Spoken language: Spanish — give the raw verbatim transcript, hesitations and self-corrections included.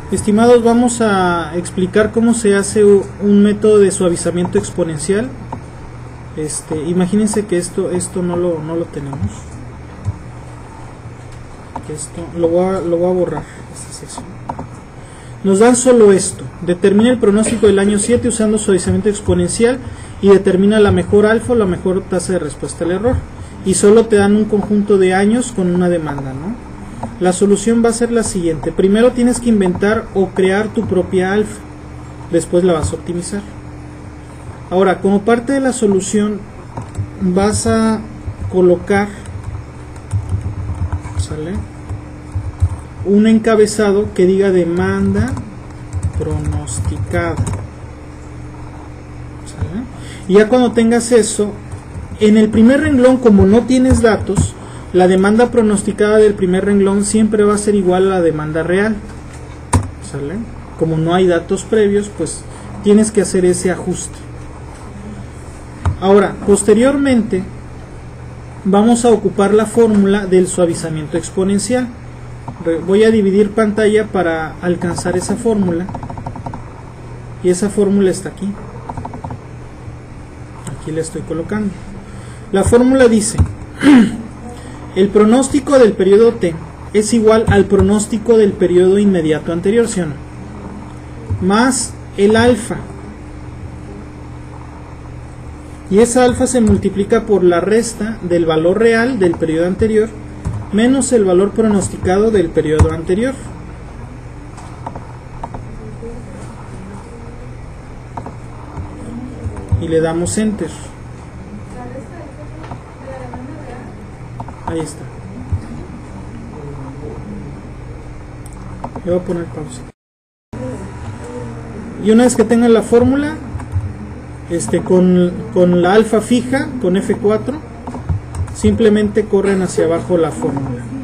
Estimados, vamos a explicar cómo se hace un método de suavizamiento exponencial. Este, imagínense que esto, esto no lo, no lo tenemos. Esto lo voy a, lo voy a borrar. Esta sección. Nos dan solo esto. Determina el pronóstico del año siete usando suavizamiento exponencial y determina la mejor alfa o la mejor tasa de respuesta al error. Y solo te dan un conjunto de años con una demanda, ¿no? La solución va a ser la siguiente. Primero tienes que inventar o crear tu propia alfa. Después la vas a optimizar. Ahora, como parte de la solución vas a colocar, ¿sale?, un encabezado que diga demanda pronosticada. ¿Sale? Y ya cuando tengas eso, en el primer renglón, como no tienes datos, la demanda pronosticada del primer renglón siempre va a ser igual a la demanda real. ¿Sale? Como no hay datos previos, pues tienes que hacer ese ajuste. Ahora, posteriormente, vamos a ocupar la fórmula del suavizamiento exponencial. Voy a dividir pantalla para alcanzar esa fórmula. Y esa fórmula está aquí. Aquí la estoy colocando. La fórmula dice: el pronóstico del periodo T es igual al pronóstico del periodo inmediato anterior, ¿sí o no?, más el alfa. Y esa alfa se multiplica por la resta del valor real del periodo anterior menos el valor pronosticado del periodo anterior. Y le damos enter. Ahí está. Le voy a poner pausa. Y una vez que tengan la fórmula, este, con, con la alfa fija, con F cuatro, simplemente corren hacia abajo la fórmula.